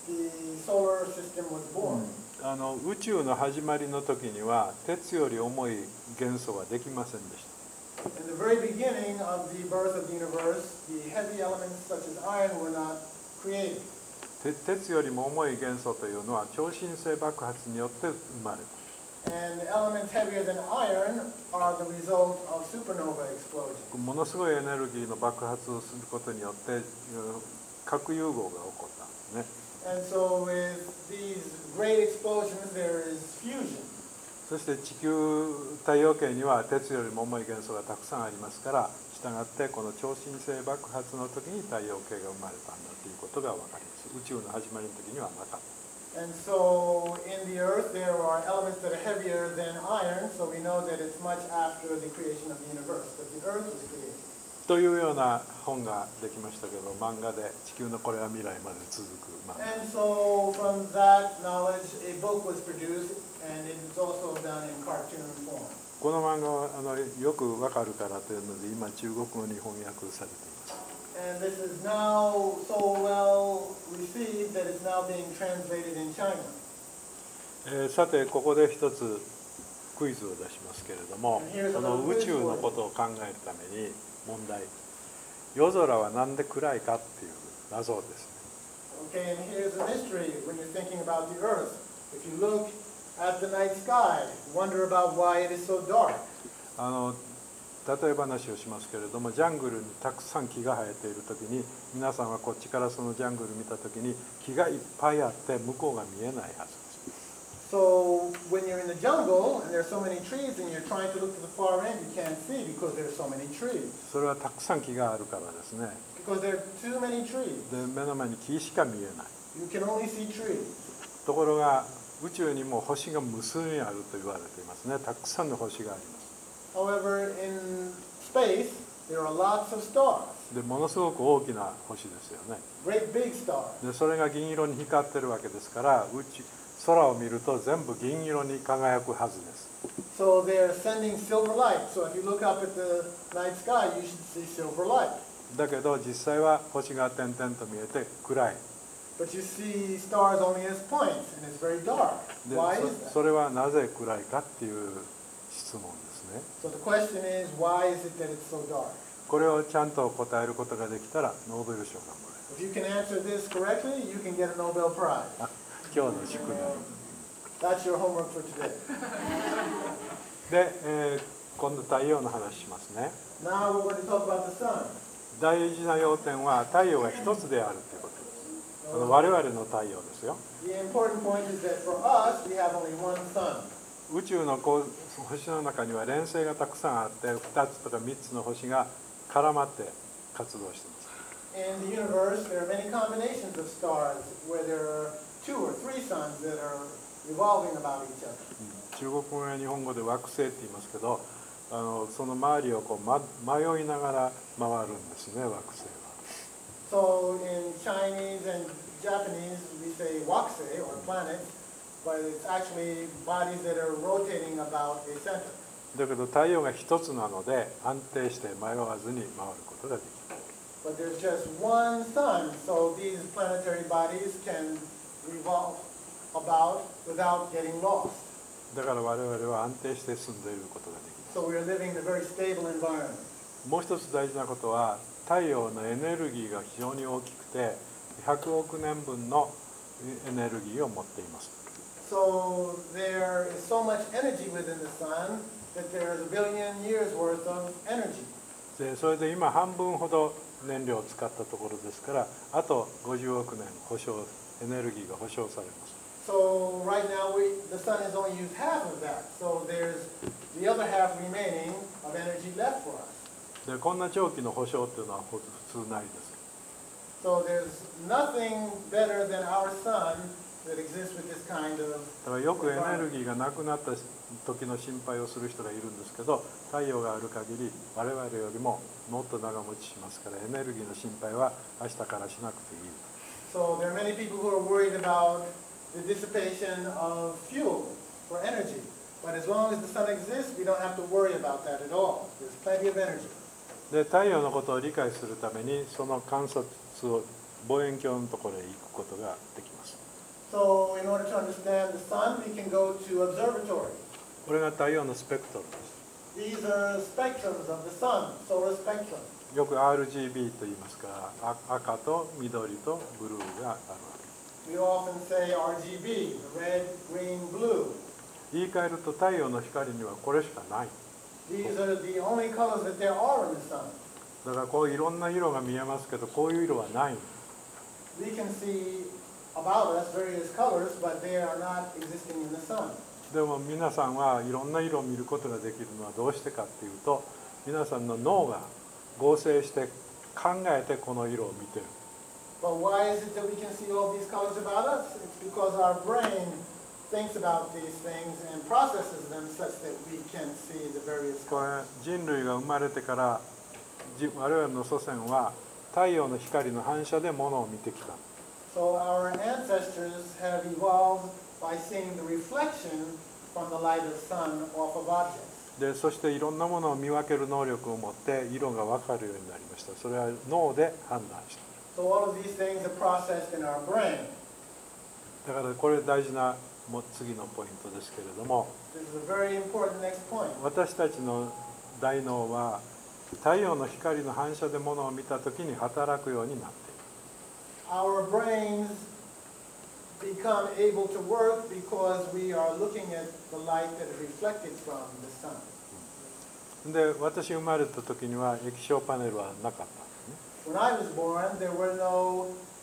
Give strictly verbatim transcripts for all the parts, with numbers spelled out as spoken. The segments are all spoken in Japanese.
the solar system was born. あの宇宙の始まりの時には鉄より重い元素はできませんでした。 In the very beginning of the birth of the universe, the heavy elements such as iron were not created. 鉄よりも重い元素というのは超新星爆発によって生まれた。 And the elements heavier than iron are the result of supernova explosions. ものすごいエネルギーの爆発をすることによって核融合が起こったんですね。 And so with these great explosions, there is fusion. そして地球太陽系には鉄よりも重い元素がたくさんありますから、したがってこの超新星爆発の時に太陽系が生まれたんだということが分かります。宇宙の始まりの時にはなかった。 And so in the earth there are elements that are heavier than iron, so we know that it's much after the creation of the universe, that the earth was created. というような本ができましたけど、漫画で地球のこれは未来まで続く漫画。 And so from that knowledge, a book was produced, and it is also done in cartoon form. この漫画はあのよくわかるからというので、今中国語に翻訳されています。 And this is now so well received that it's now being translated in China. えー、さてここで一つクイズを出しますけれども、この宇宙のことを考えるために問題。夜空はなんで暗いかっていう謎です。 Okay, and here's a mystery when you're thinking about the earth. If you look at the night sky, wonder about why it is so dark. あの例え話をしますけれども、ジャングルにたくさん木が生えているときに、皆さんはこっちからそのジャングル見たときに木がいっぱいあって向こうが見えないはずです。 So when you're in the jungle and there are so many trees and you're trying to look to the far end, you can't see because there are so many trees. それはたくさん木があるからですね。 Because there are too many trees. で、目の前に木しか見えない。 You can only see trees. ところが宇宙にも星が無数にあると言われていますね。たくさんの星があります。 However, in space, there are lots of stars. で、ものすごく大きな星ですよね。 Great big stars. で、それが銀色に光ってるわけですから、宇宙空を見ると全部銀色に輝くはずです。 So they're sending silver light. So if you look up at the night sky, you should see silver light. だけど実際は星が点々と見えて暗い。 But you see stars only as points, and it's very dark. で、 Why is そ that? それはなぜ暗いかっていう質問ですね。 So the question is, why is it that it's so dark? これをちゃんと答えることができたらノーベル賞がもらえる。 If you can answer this correctly, you can get a Nobel Prize. 今日の宿題。 That's your homework for today. で、えー、今度太陽の話しますね。 Now we're going to talk about the sun. 大事な要点は太陽が一つであるということです。この我々の太陽ですよ。 The important point is that for us, we have only one sun. 宇宙のこう星の中には連星がたくさんあって、ふたつとかみっつの星が絡まって活動しています。 In the universe, there are many combinations of stars where there are two or three suns that are revolving about each other. 中国語や日本語で惑星って言いますけど、あのその周りをこう、ま、迷いながら回るんですね、惑星は。 So in Chinese and Japanese, we say wakusei or planets, but it's actually bodies that are rotating about a center. だけど太陽が一つなので安定して迷わずに回ることができる。 But there's just one sun, so these planetary bodies can revolve about without getting lost. だから我々は安定して住んでいることができる。 So we are living in a very stable environment. もう一つ大事なことは、太陽のエネルギーが非常に大きくて、ひゃくおくねんぶんのエネルギーを持っています。 So there is so much energy within the sun that there is a billion years worth of energy. で、それで今半分ほど燃料を使ったところですから、あとごじゅうおくねん保証、エネルギーが保証されます。 So right now we, the sun has only used half of that. So there's the other half remaining of energy left for us. で、こんな長期の保証っていうのは普通ないです。 So there's nothing better than our sun that exists with this kind of だからよくエネルギーがなくなった時の心配をする人がいるんですけど、太陽がある限り我々よりももっと長持ちしますから、エネルギーの心配は明日からしなくていい。 So there are many people who are worried about the dissipation of fuel for energy. But as long as the sun exists, we don't have to worry about that at all. There's plenty of energy. で、太陽のことを理解するためにその観察を望遠鏡のところへ行くことができます。 So in order to understand the sun, we can go to observatory. これが太陽のスペクトルです。 These are spectrums of the sun, solar spectrum. よく アールジービー と言いますから、あ赤と緑とブルーがあるわけ。 We often sayアールジービー, the red, green, blue. 言い換えると太陽の光にはこれしかない。 These are the only colors that there are in the sun. だからこういろんな色が見えますけど、こういう色はない。 We can see about us various colors, but they are not existing in the sun. でも皆さんはいろんな色を見ることができるのはどうしてかっていうと、皆さんの脳が合成して考えてこの色を見てる。 But why is it that we can see all these colors about us? It's because our brain thinks about these things and processes them such that we can see the various こ colors. れ人類が生まれてからじ我々の祖先は太陽の光の反射でものを見てきた。 So our ancestors have evolved by seeing the reflection from the light of the sun off of objects. でそしていろんなものを見分ける能力を持って色が分かるようになりました。それは脳で判断した。 So all of these things are processed in our brain. だからこれ大事なも次のポイントですけれども、 This is a very important next point. 私たちの大脳は太陽の光の反射でものを見たときに働くようになっている。 Our brains become able to work because we are looking at the light that is reflected from the sun. で私生まれた時には液晶パネルはなかったんですね。 When I was born, there were no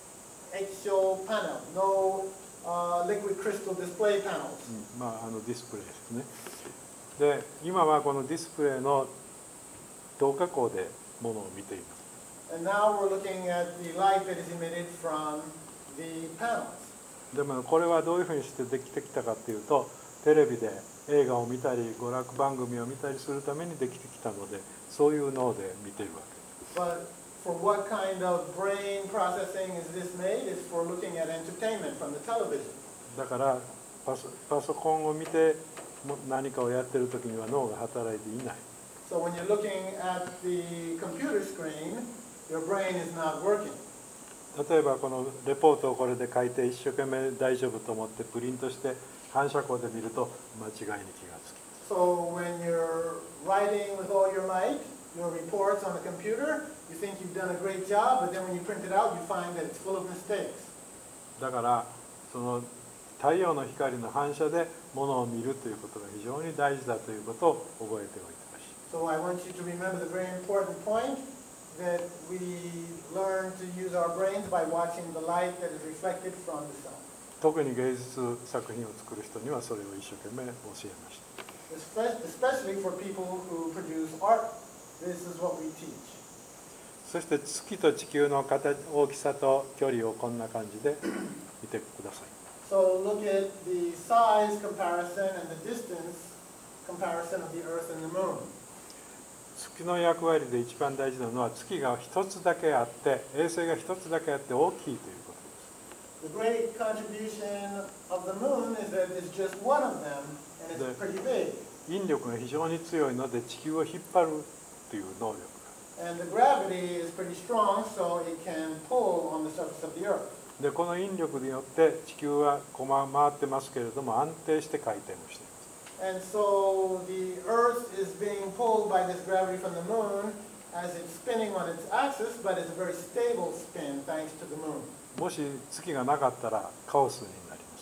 eggshell panel, no uh, liquid crystal display panels. うん、まああのディスプレイですね。で今はこのディスプレイの透過光でものを見ています。 And now we're looking at the light that is emitted from the panels. でもこれはどういうふうにしてできてきたかっていうと、テレビで映画を見たり娯楽番組を見たりするためにできてきたので、そういう脳で見ているわけ。 But for what kind of brain processing is this made? It's for looking at entertainment from the television. だからパソ、パソコンを見ても何かをやってる時には脳が働いていない。 So when you're looking at the computer screen, your brain is not working. 例えばこのレポートをこれで書いて一生懸命大丈夫と思ってプリントして反射光で見ると間違いに気がつく。 So when you're writing with all your might, your reports on the computer, you think you've done a great job, but then when you print it out, you find that it's full of mistakes. だからその太陽の光の反射でものを見るということが非常に大事だということを覚えておいてほしい。 So I want you to remember the very important point that we learn to use our brains by watching the light that is reflected from the sun. 特に芸術作品を作る人にはそれを一生懸命教えました。 Especially for people who produce art, this is what we teach. そして月と地球の形、大きさと距離をこんな感じで見てください。 So look at the size comparison and the distance comparison of the Earth and the Moon. 月の役割で一番大事なのは月が一つだけあって衛星が一つだけあって大きいということです。 The great contribution of the Moon is that it's just one of them and it's pretty big. 引力が非常に強いので地球を引っ張るという能力が。 And the gravity is pretty strong, so it can pull on the surface of the Earth. でこの引力によって地球はこま回ってますけれども安定して回転をしています。 And so the Earth is being pulled by this gravity from the Moon as it's spinning on its axis, but it's a very stable spin thanks to the Moon. もし月がなかったらカオスになります。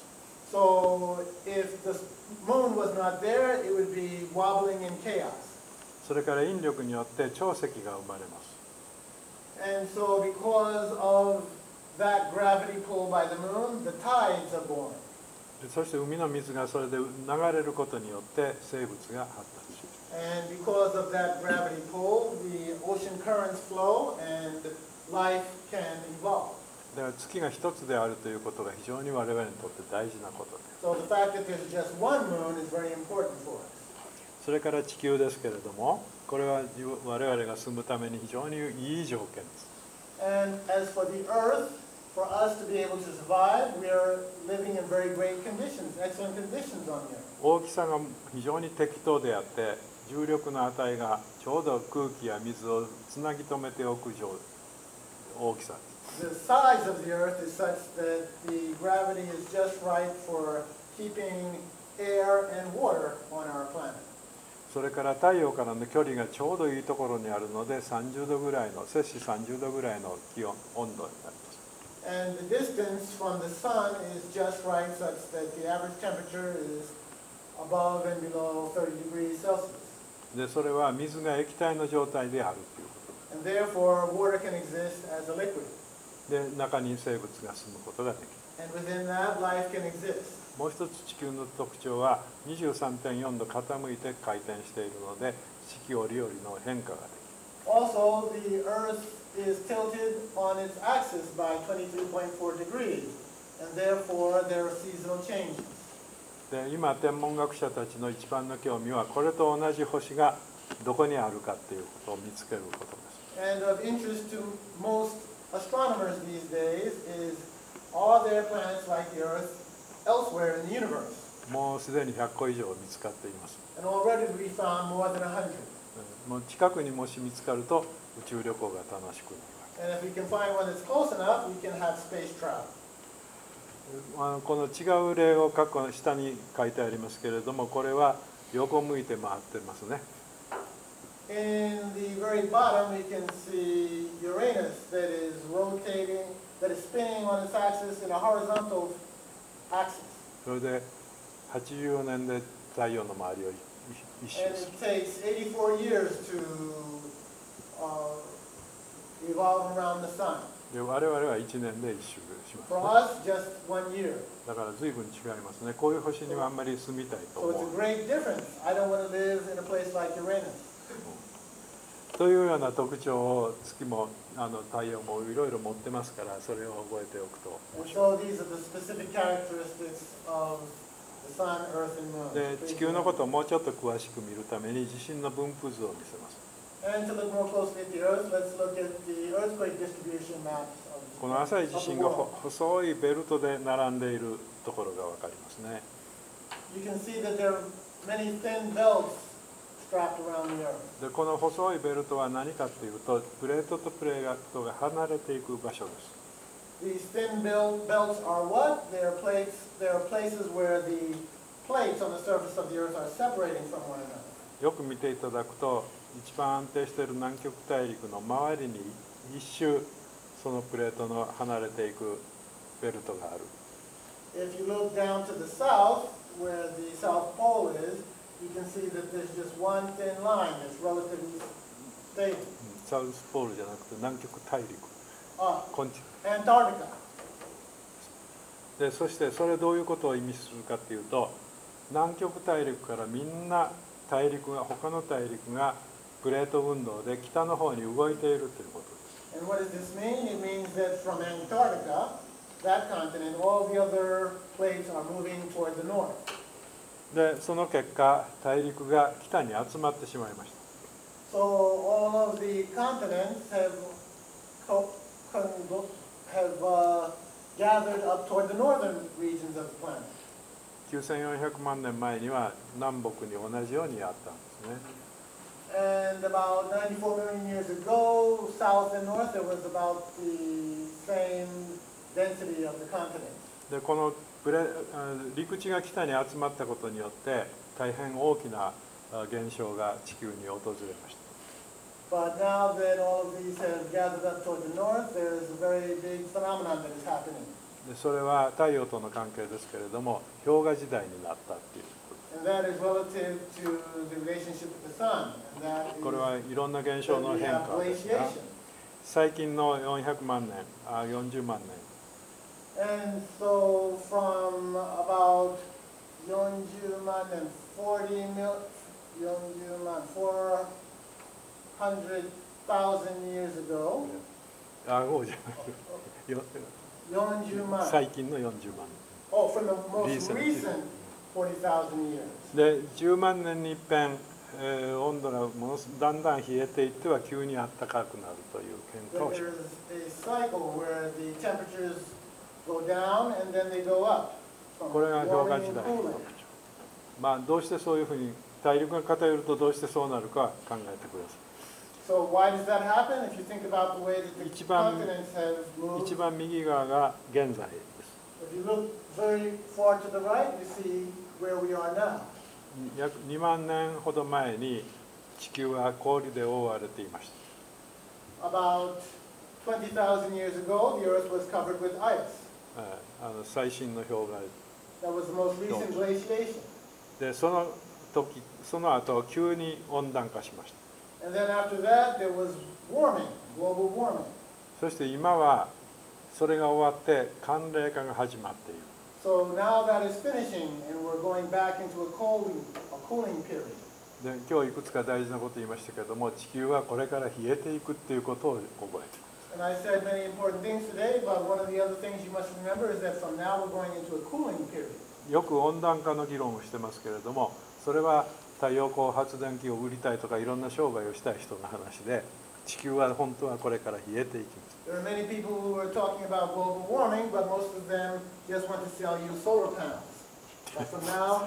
So if the Moon was not there, it would be wobbling in chaos. それから引力によって潮汐が生まれます。 And so because of that gravity pulled by the Moon, the tides are born. そして海の水がそれで流れることによって生物が発達します。 And because of that gravity pull, the ocean currents flow and life can evolve. だから月が一つであるということが非常に我々にとって大事なことです。 So the fact that there's just one moon is very important for us. それから地球ですけれども、これは我々が住むために非常にいい条件です。 And as for the earth, for us to be able to survive, we are living in very great conditions, excellent conditions on here. 大きさが非常に適当であって、重力の値がちょうど空気や水をつなぎ止めておく大きさです。 the size of the Earth is such that the gravity is just right for keeping air and water on our planet. それから太陽からの距離がちょうどいいところにあるのでさんじゅうどぐらいの摂氏さんじゅうどぐらいの気温温度になります。 And the distance from the sun is just right such that the average temperature is above and below thirty degrees Celsius. でそれは水が液体の状態であるというこ And therefore, water can exist as a liquid. とで中に生物が住むことができる。 And within that, life can exist. もう一つ地球の特徴は にじゅうさんてんよんど傾いて回転しているので四季折々の変化ができる。 Also, the Earth is tilted on its axis by twenty-three point four degrees, and therefore there are seasonal changes. で今天文学者たちの一番の興味はこれと同じ星がどこにあるかということを見つけることです。 And of interest to most astronomers these days is, are there planets like the Earth elsewhere in the universe? もうすでにひゃっこ以上見つかっています。 And already we found more than one hundred. もう近くにもし見つかると宇宙旅行が楽しくなるわけ。 And if we can find one that's close enough, we can have space travel. あのこの違う例を過去の下に書いてありますけれども、これは横向いて回ってますね。 In the very bottom, we can see Uranus that is rotating, that is spinning on its axis in a horizontal axis. それではちじゅうよねんで太陽の周りを一周 And する。 it takes eighty-four years to uh, revolve around the sun. で我々は一年で一周します、 For ね。 us, just one year. だから随分違いますね。こういう星にはあんまり住みたいと So 思 it's a う。 great difference. I don't want to live in a place like Uranus. というような特徴を月もあの太陽もいろいろ持ってますから、それを覚えておくと。 And so these are the specific characteristics of the sun, earth, and moon. で地球のことをもうちょっと詳しく見るために地震の分布図を見せます。 And to look more closely at the earth, let's look at the earthquake distribution maps of この浅い地 of the 震が world. 細いベルトで並んでいるところが分かりますね。 You can see that there are many thin belts strapped around the earth. でこの細いベルトは何かというと、プレートとプレートが離れていく場所です。 These thin bel- belts are what? They are plates. They are places where the plates on the surface of the earth are separating from one another. よく見ていただくと、一番安定している南極大陸の周りに一周そのプレートの離れていくベルトがある。 If you look down to the south, where the South Pole is, you can see that there's just one thin line that's relatively stable. サウスポールじゃなくて南極大陸、 Ah, コンチ Antarctica. でそしてそれどういうことを意味するかというと、南極大陸からみんな大陸が他の大陸がプレート運動で北の方に動いているということです。 And what does this mean? It means that from Antarctica, that continent, all the other plates are moving toward the north. でその結果大陸が北に集まってしまいました。 So all of the continents have co- con- have uh, gathered up toward the northern regions of the planet. きゅうせんよんひゃくまんねんまえには南北に同じようにあったんですね。 And about ninety-four million years ago, south and north, there was about the same density of the continents. でこのプレ陸地が北に集まったことによって大変大きな現象が地球に訪れました。 But now that all of these have gathered up toward the north, there is a very big phenomenon that is happening. でそれは太陽との関係ですけれども、氷河時代になったっていうことです。 And that is relative to the relationship with the sun. And that is これはいろんな現象 that の we 変 have 化ですが、 glaciation. 最近のよんひゃくまんねん、あよんじゅうまんねん、 And so from about forty man and forty mil, forty man, four hundred thousand years ago, あごじゃなくてよ forty man. 最近のよんじゅうまんね Oh, from the most Recent. recent forty thousand years. んでじゅうまんねんに一遍、えー温度がものすだんだん冷えていっては急に暖かくなるという変化 That をしま there's す。 a cycle where the temperatures go down and then they go up. From これが氷河 warming 時 and 代の cooling. 特徴。まあどうしてそういうふうに大陸が偏るとどうしてそうなるか考えてください。 So why does that happen? If you think about the way that the 一番 continents have moved, 一番右側が現在です。 if you look very far to the right, you see where we are now. 約にまんねんほど前に地球は氷で覆われていました。 About twenty thousand years ago, the earth was covered with ice. はいあの最新の氷河 That was the most recent glaciation. で、その時その後急に温暖化しました。 And then after that, there was warming, global warming. そして今はそれが終わって寒冷化が始まっている。 So now that is finishing, and we're going back into a cooling, a cooling period. で今日いくつか大事なことを言いましたけれども、地球はこれから冷えていくっていうことを覚えてください。 And I said many important things today, but one of the other things you must remember is that from now we're going into a cooling period. よく温暖化の議論をしてますけれども、それは太陽光発電機を売りたいとかいろんな商売をしたい人の話で、地球は本当はこれから冷えていきます。 There are many people who are talking about global warming, but most of them just want to sell you solar panels. But from now,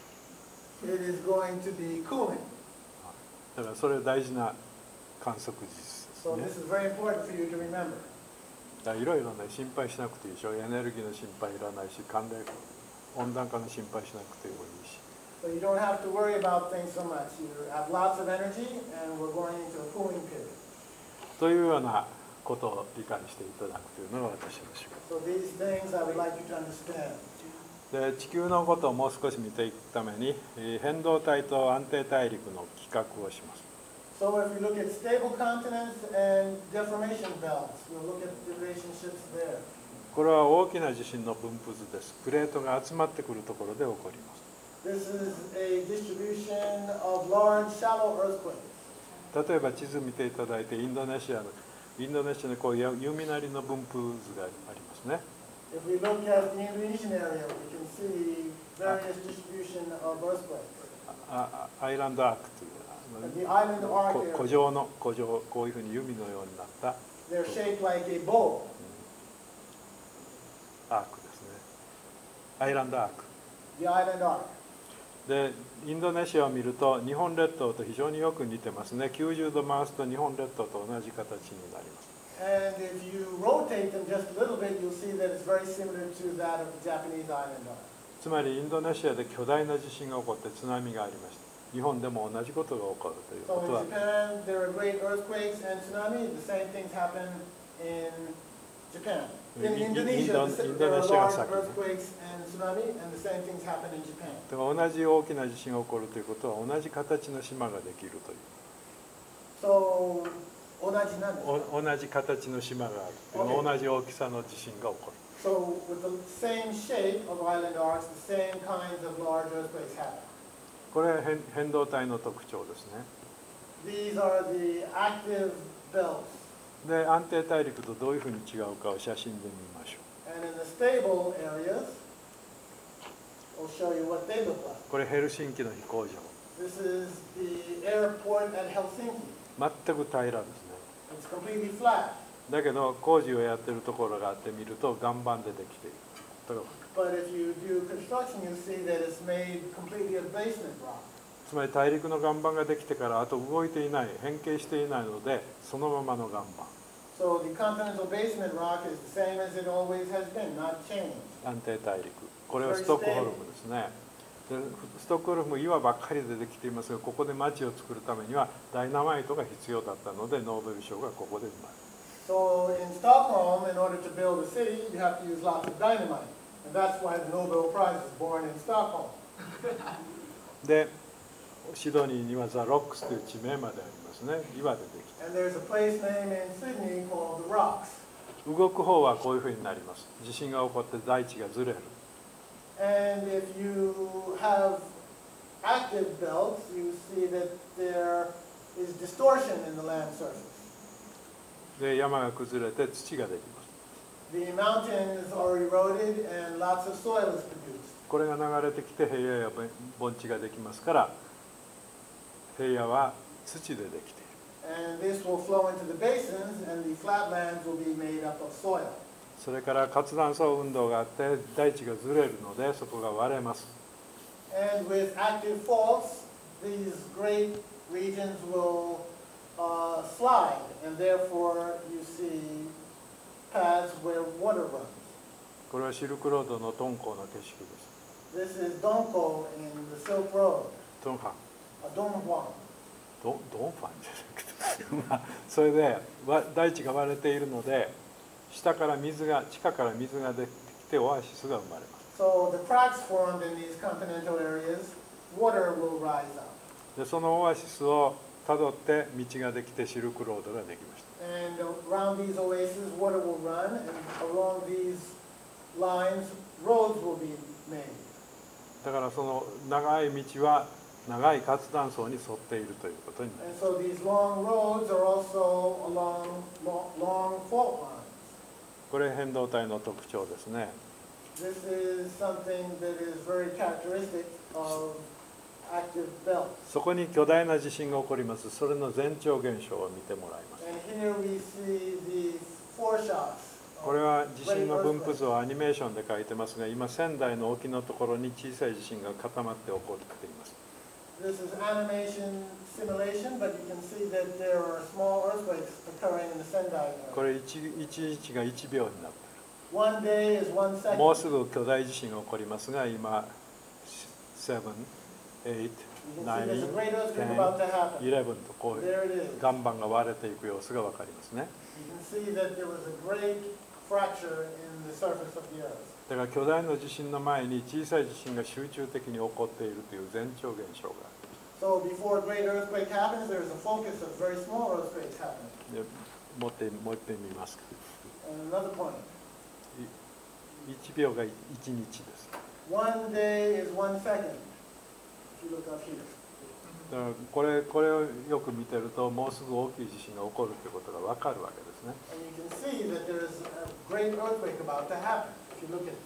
it is going to be cooling. だからそれは大事な観測事実ですね。 So this is very important for you to remember. だからいろいろね心配しなくていいでしょ。エネルギーの心配いらないし、寒冷化、温暖化の心配しなくてもいいし。 So you don't have to worry about things so much. You have lots of energy, and we're going into a cooling period. というようなことを理解していただくというのが私の仕事。 So these things I would like you to understand. で地球のことをもう少し見ていくために、えー変動帯と安定大陸の比較をします。 So if we look at stable continents and deformation belts, we'll look at the relationships there. これは大きな地震の分布図です。プレートが集まってくるところで起こります。 This is a distribution of large, shallow earthquakes. 例えば地図見ていただいて、インドネシアのインドネシアのこういう弓なりの分布図がありますね。 If we look at the Indonesian area, we can see various distribution of earthquakes. ああアイランドアークという The island arc こ area, 古城の古城こういうふうに弓のようになった they're shaped like a bowl. アークですね。アイランドアーク The island arc. でインドネシアを見ると日本列島と非常によく似てますね。きゅうじゅうど回すと日本列島と同じ形になります。 And if you rotate them just a little bit, you'll see that it's very similar to that of the Japanese island arc. つまりインドネシアで巨大な地震が起こって津波がありました。日本でも同じことが起こるというこ So とは in Japan, there are great earthquakes and tsunami. The same things happen in Japan. In In- Indonesia, Indo- the sa- there are Indonesiaが large 先ね。 earthquakes and tsunami, and the same things happen in Japan. だから同じ大きな地震が起こるということは同じ形の島ができるという So, 同じなんですか？ お同じ形の島があるという Okay. 同じ大きさの地震が起こる。 So with the same shape of island arcs, the same kinds of large earthquakes happen. これは変変動帯の特徴ですね。 These are the active belts. で安定大陸とどういうふうに違うかを写真で見ましょ And in the stable areas, I'll show you what they look like. う。これヘルシンキの飛行場。 This is the airport at Helsinki. 全く平らですね。 It's completely flat. だけど工事をやってるところがあって見ると岩盤でできている。だから But if you do construction, you see that it's made completely of basement rock. つまり大陸の岩盤ができてからあと動いていない変形していないのでそのままの岩盤 So the continental basement rock is the same as it always has been, not changed. 安定大陸これはストックホルムですね。でストックホルム岩ばっかりでできていますがここで町を作るためにはダイナマイトが必要だったのでノーベル賞がここで生まれる。 So in Stockholm, in order to build a city, you have to use lots of dynamite. And that's why the Nobel Prize was born in Stockholm. でシドニーにはザ・ロックスという地名までありますね。岩でできて And there's a place name in Sydney called the Rocks. 動く方はこういうふうになります。地震が起こって大地がずれる。 And if you have active belts, you see that there is distortion in the land surface. で山が崩れて土ができます。 The mountains are eroded and lots of soil is produced. これが流れてきて平野や盆地ができますから平野は土でできている。 And this will flow into the basins, and the flatlands will be made up of soil. それから活断層運動があって大地がずれるのでそこが割れます。 And with active faults, these great regions will uh, uh, slide, and therefore you see paths where water runs. これはシルクロードの敦煌の景色です。 This is Dongko in the Silk Road, ドンファン uh, Donghuang. ドドンファンじゃなくてまあそれでわ大地が割れているので下から水が地下から水が出てきてオアシスが生まれます。 So the cracks formed in these continental areas, water will rise up. でそのオアシスをたどって道ができてシルクロードができました。 And around these oases, water will run, and along these lines, roads will be made. だからその長い道は長い活断層に沿っているということになり And ます。 so these long roads are also along lo- long fault lines. これ変動帯の特徴ですね。 This is something that is very characteristic of active belts. そこに巨大な地震が起こります。それの前兆現象を見てもらいます。 And here we see the foreshots. これは地震の分布図をアニメーションで書いてますが、今仙台の沖のところに小さい地震が固まって起こっています。 This is animation simulation, but you can see that there are small earthquakes occurring in the Sendai こ area. れいちいちにちがいちびょうになってい One day is one る。もう second. すぐ巨大地震が起こりますが、今なな、はち、 You can see きゅう、 there's a great earthquake about to happen. じゅういちとこう There it is. 岩盤が割れていく様子が分かりますね。 You can see that there was a great fracture in the surface of the earth. だから巨大な地震の前に小さい地震が集中的に起こっているという前兆現象がある。 So before a great earthquake happens, there's a focus of very small earthquakes happening. でもう一遍もう一遍見ますか。 And another point. いちびょうがいちにちです。 One day is one second. If you look up here. だからこれこれをよく見てるともうすぐ大きい地震が起こるということが分かるわけですね。 And you can see that there is a great earthquake about to happen if you look at this.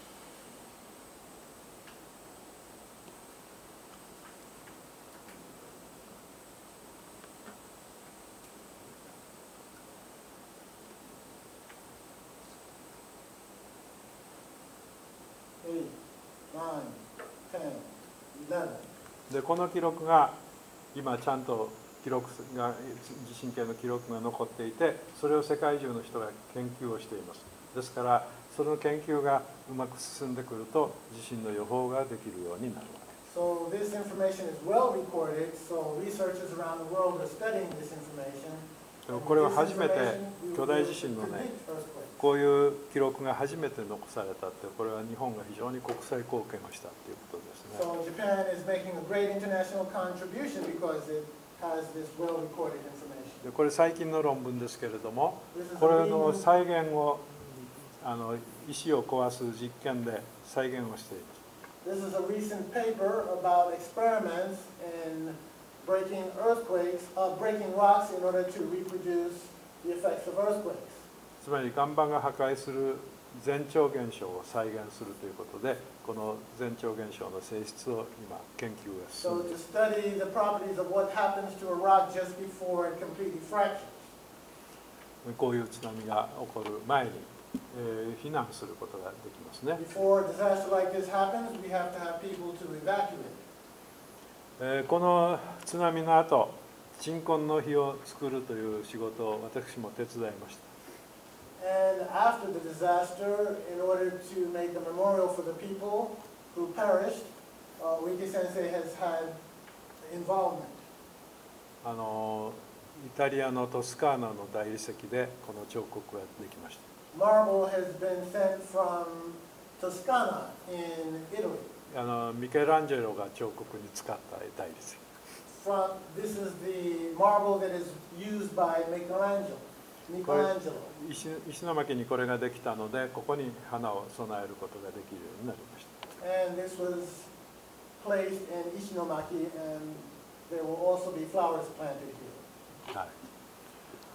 でこの記録が今ちゃんと記録が地震計の記録が残っていて、それを世界中の人が研究をしています。ですからその研究がうまく進んでくると地震の予報ができるようになるわけです。 So this information is well recorded, so researchers around the world are studying this information. これは初めて巨大地震のね、こういう記録が初めて残されたって、これは日本が非常に国際貢献をしたということですね。 So Japan is making a great international contribution because it has this well recorded information. でこれ最近の論文ですけれども、これの再現をあの石を壊す実験で再現をしています。 This is a recent paper about experiments in breaking earthquakes, uh, breaking rocks in order to reproduce the effects of earthquakes. つまり岩盤が破壊する前兆現象を再現するということで、この前兆現象の性質を今研究が進 So んでい to ます。 study the properties of what happens to a rock just before it completely fractures. こういう津波が起こる前に、えー避難することができますね。 Before a disaster like this happens, we have to have people to evacuate. えーこの津波の後、鎮魂の碑を作るという仕事を私も手伝いました。 And after the disaster, in order to make a memorial for the people who perished, uh, Wiki Sensei has had involvement. あのイタリアのトスカーナの大理石でこの彫刻ができました。 Marble has been sent from Toscana in Italy. あのミケランジェロが彫刻に使った大理石。 From, this is the marble that is used by Michelangelo. Michelangelo. 石石巻にこれができたので、ここに花を供えることができるようになりました。 And this was placed in Ishinomaki, and there will also be flowers planted here. はい、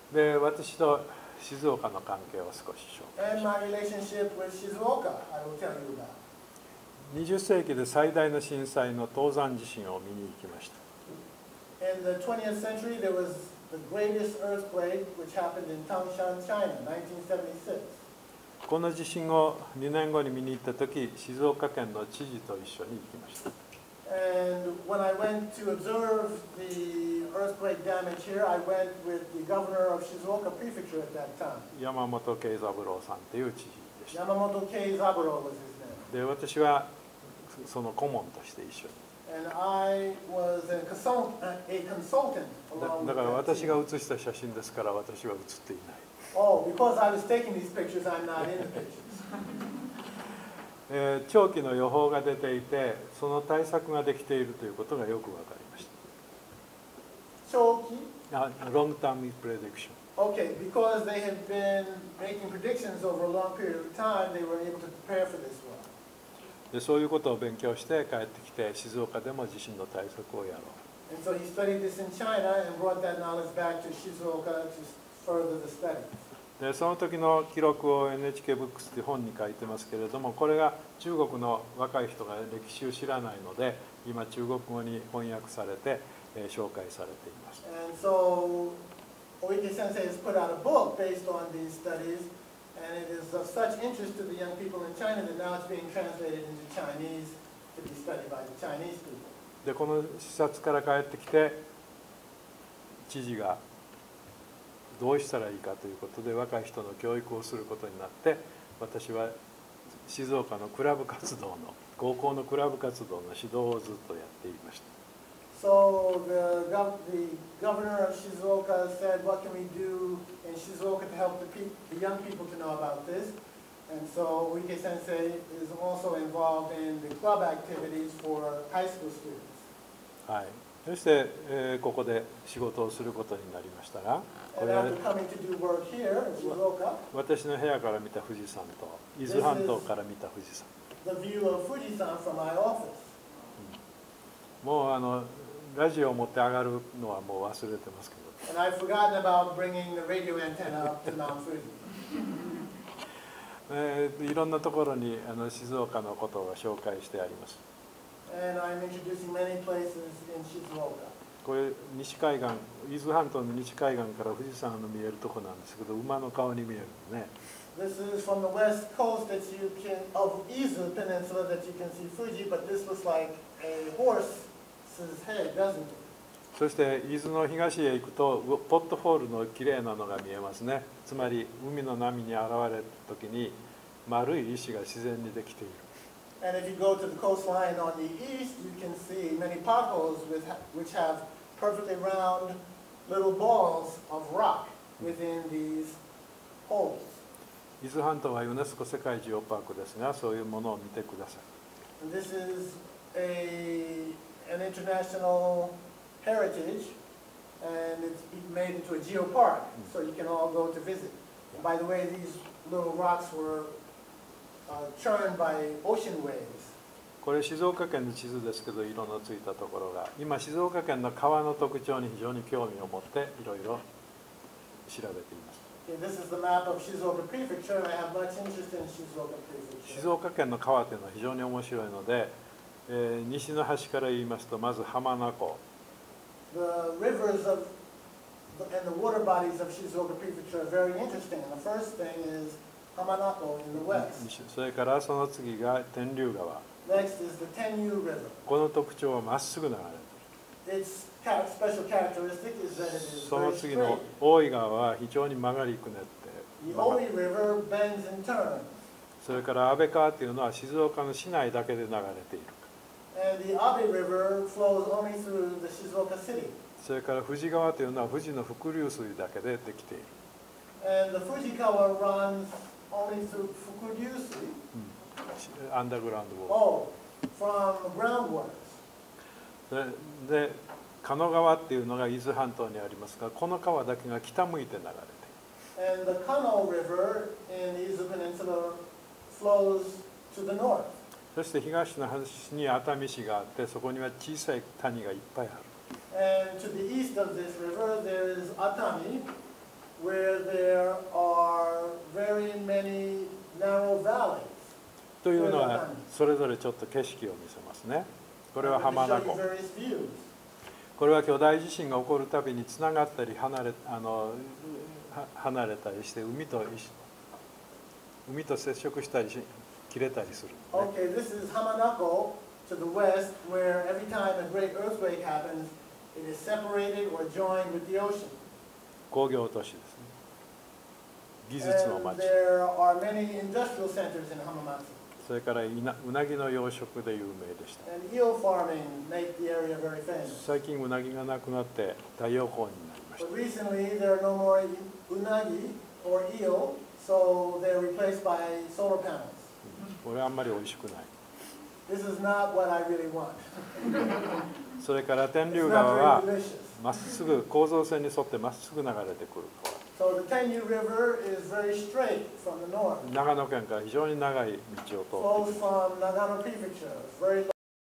で私と静岡の関係を少し紹介 And しま my relationship with Shizuoka, I will tell you about. す。にじゅっ世紀で最大の震災の東山地震を見に行きました。 In the twentieth century, there was the greatest earthquake which happened in Tangshan, China, nineteen seventy-six. この地震をにねんごに見に行った時、静岡県の知事と一緒に行きました。 And when I went to observe the earthquake damage here, I went with the governor of Shizuoka Prefecture at that time. 山本慶三郎さんという知事でした。 Yamamoto Keizaburo was his name. で、私はその顧問として一緒に。 And I was a consult- a consultant だ along だ with から that 私 team. が写した写真ですから私は写っていない。 Oh, because I was taking these pictures, I'm not in the pictures. えー長期の予報が出ていて、その対策ができているということがよく分かりまし Choki? た。あ、ロングタームプレディクション。 Okay, because they had been making predictions over a long period of time, they were able to prepare for this one. で、そういうことを勉強して帰ってきて、静岡でも地震の対策をやろう。 And so he studied this in China and brought that knowledge back to Shizuoka to further the study. で、その時の記録を エヌエイチケー ブックスという本に書いてますけれども、これが中国の若い人が歴史を知らないので、今中国語に翻訳されて、えー紹介されています。 And so Oike Sensei has put out a book based on these studies, and it is of such interest to the young people in China that now it's being translated into Chinese to be studied by the Chinese people. で、この視察から帰ってきて、知事がどうしたらいいかということで若い人の教育をすることになって、私は静岡のクラブ活動の高校のクラブ活動の指導をずっとやっていました。 So the, gov- the governor of Shizuoka said, what can we do in Shizuoka to help the, pe- the young people to know about this? And so Oike Sensei is also involved in the club activities for high school students. はい、そして、えーここで仕事をすることになりましたが、こ And れは after coming to do work here in Shizuoka, 私の部屋から見た富士山と伊豆半島から見た富士山。 the view of Fujisan from my office. もうあのラジオを持って上がるのはもう忘れてますけど、 And I've forgotten about bringing the radio antenna up to Mount Fuji. えーいろんなところにあの静岡のことを紹介してあります。 And I'm introducing many places in Shizuoka. これ西海岸、伊豆半島の西海岸から富士山の見えるとこなんですけど、馬の顔に見えるのね。 This is from the west coast that you can, of Izu Peninsula that you can see Fuji, but this looks like a horse's head, doesn't it? そして伊豆の東へ行くとポットフォールのきれいなのが見えますね。つまり海の波に現れた時に丸い石が自然にできている。 And if you go to the coastline on the east, you can see many potholes with, which have perfectly round little balls of rock within these holes. 伊豆半島はユネスコ世界ジオパークですが、そういうものを見てください。 And this is a, an international heritage, and it's been made into a geopark, so you can all go to visit. And by the way, these little rocks were uh, churned by ocean waves. これ静岡県の地図ですけど、色のついたところが今静岡県の川の特徴に非常に興味を持っていろいろ調べています。 Okay, this is the map of Shizuoka Prefecture, and I have much interest in Shizuoka Prefecture. 静岡県の川というのは非常に面白いので、えー西の端から言いますとまず浜名湖、 The rivers of and the water bodies of Shizuoka Prefecture are very interesting. And the first thing is Hamanako in the west. 西それからその次が天竜川。 Next is the Tenyu River. この特徴はまっすぐ流れている。 Its ca- special characteristic is that it is その very 次 straight. の大井川は非常に曲がりくねって The 曲が Oi River bends and turns. それから安倍川というのは静岡の市内だけで流れている。 And the Abe River flows only through the Shizuoka city. それから富士川というのは富士の伏流水だけでできている。 And the Fujikawa runs only through Fukuryusui. アンダーグラウンドウォー Oh, from groundworks. ルで、で狩野川っていうのが伊豆半島にありますが、この川だけが北向いて流れている。 And the Kano River in the Izu Peninsula flows to the north. そして東の端に熱海市があって、そこには小さい谷がいっぱいある。 And to the east of this river, there is Atami, where there are very many narrow valleys. というのはそれぞれちょっと景色を見せますね。これは浜名湖。 various views. これは巨大地震が起こるたびにつながったり離れあのは離れたりして海と一海と接触したりし切れたりするのね。 Okay, this is Hamanako to the west, where every time a great earthquake happens, it is separated or joined with the ocean. 工業都市ですね。技術の And 町。 there are many industrial centers in Hamamatsu. それからいなうなぎの養殖で有名でした。 And eel farming make the area very famous. 最近うなぎがなくなって太陽光になりまし But た。 recently, there are no more unagi or eel, so they're replaced by solar panels. これはあんまり美味しくない。 This is not what I really want. それから天 It's 竜 not 川 very は delicious. まっすぐ構造線に沿ってまっすぐ流れてくる川。 So the Tenyu River is very straight from the north. 長野県から非常に長い道を通って Flows from Nagano Prefecture. It's very